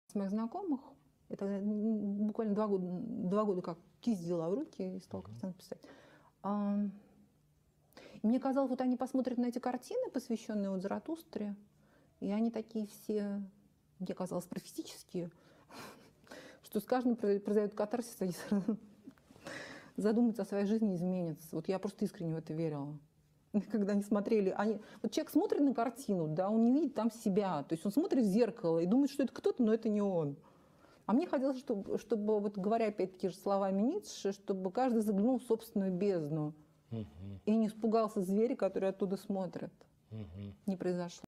С моих знакомых, это буквально 2 года как кисть взяла в руки и стала картины писать. И мне казалось, вот они посмотрят на эти картины, посвященные вот Заратустре, и они такие все, мне казалось, профетические, что с каждым произойдет катарсис, они задумаются о своей жизни, изменятся. Вот я просто искренне в это верила. Когда они смотрели, вот человек смотрит на картину, да, он не видит там себя, то есть он смотрит в зеркало и думает, что это кто-то, но это не он. А мне хотелось, чтобы вот говоря опять-таки же словами Ницше, чтобы каждый заглянул в собственную бездну и не испугался зверя, который оттуда смотрит. Не произошло.